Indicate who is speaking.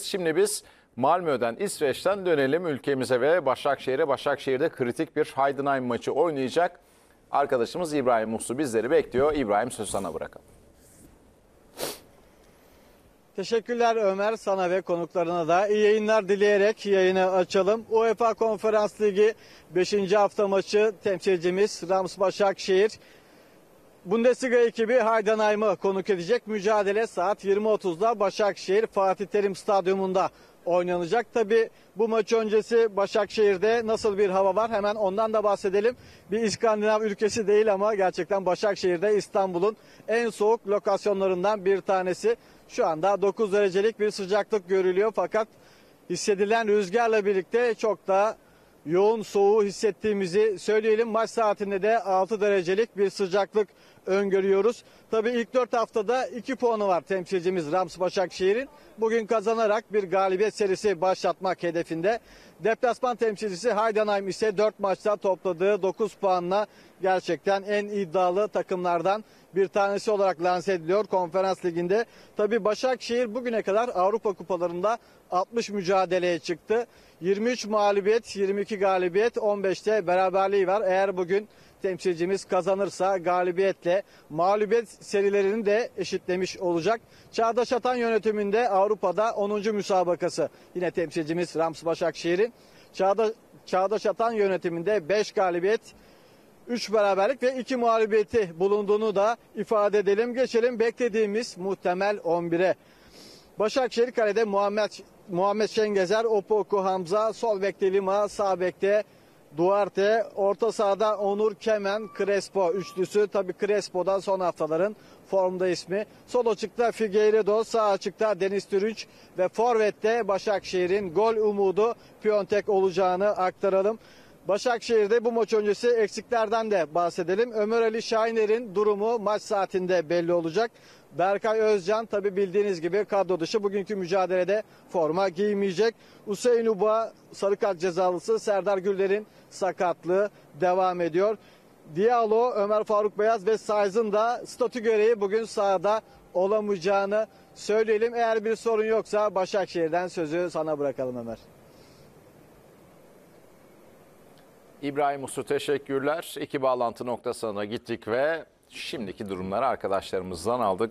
Speaker 1: Şimdi biz Malmö'den, İsveç'ten dönelim ülkemize ve Başakşehir'e. Başakşehir'de kritik bir Heidenheim maçı oynayacak. Arkadaşımız İbrahim Uslu bizleri bekliyor. İbrahim, sözü sana bırakalım.
Speaker 2: Teşekkürler Ömer, sana ve konuklarına da iyi yayınlar dileyerek yayını açalım. UEFA Konferans Ligi 5. hafta maçı temsilcimiz Rams Başakşehir Bundesliga ekibi Heidenheim'ı konuk edecek. Mücadele saat 20.30'da Başakşehir Fatih Terim Stadyumunda oynanacak. Tabi bu maç öncesi Başakşehir'de nasıl bir hava var hemen ondan da bahsedelim. Bir İskandinav ülkesi değil ama gerçekten Başakşehir'de İstanbul'un en soğuk lokasyonlarından bir tanesi. Şu anda 9 derecelik bir sıcaklık görülüyor fakat hissedilen rüzgarla birlikte çok da yoğun soğuğu hissettiğimizi söyleyelim. Maç saatinde de 6 derecelik bir sıcaklık öngörüyoruz. Tabii ilk 4 haftada 2 puanı var temsilcimiz Rams Başakşehir'in. Bugün kazanarak bir galibiyet serisi başlatmak hedefinde. Deplasman temsilcisi Heidenheim ise 4 maçta topladığı 9 puanla gerçekten en iddialı takımlardan bir tanesi olarak lanse ediliyor Konferans Ligi'nde. Tabii Başakşehir bugüne kadar Avrupa Kupalarında 60 mücadeleye çıktı. 23 mağlubiyet, 22 galibiyet, 15'te beraberliği var. Eğer bugün temsilcimiz kazanırsa galibiyetle mağlubiyet serilerini de eşitlemiş olacak. Çağdaş Atan yönetiminde Avrupa'da 10. müsabakası yine temsilcimiz Rams Başakşehir'in. Çağdaş Atan yönetiminde 5 galibiyet, 3 beraberlik ve 2 mağlubiyeti bulunduğunu da ifade edelim. Geçelim beklediğimiz muhtemel 11'e. Başakşehir kalede Muhammed Şengezer, Opoku Hamza, sol bekte Lima, sağ bekte Duarte, orta sahada Onur Kemen, Crespo üçlüsü. Tabii Crespo'dan son haftaların formda ismi. Sol açıkta Figueiredo, sağ açıkta Deniz Türünç ve forvette Başakşehir'in gol umudu Piontek olacağını aktaralım. Başakşehir'de bu maç öncesi eksiklerden de bahsedelim. Ömer Ali Şahiner'in durumu maç saatinde belli olacak. Berkay Özcan tabi bildiğiniz gibi kadro dışı, bugünkü mücadelede forma giymeyecek. Hüseyin Uba sarı kart cezalısı, Serdar Güller'in sakatlığı devam ediyor. Diallo, Ömer Faruk Beyaz ve Saiz'ın da statü gereği bugün sahada olamayacağını söyleyelim. Eğer bir sorun yoksa Başakşehir'den sözü sana bırakalım Ömer.
Speaker 1: İbrahim Uslu, teşekkürler. İki bağlantı noktasına gittik ve şimdiki durumları arkadaşlarımızdan aldık.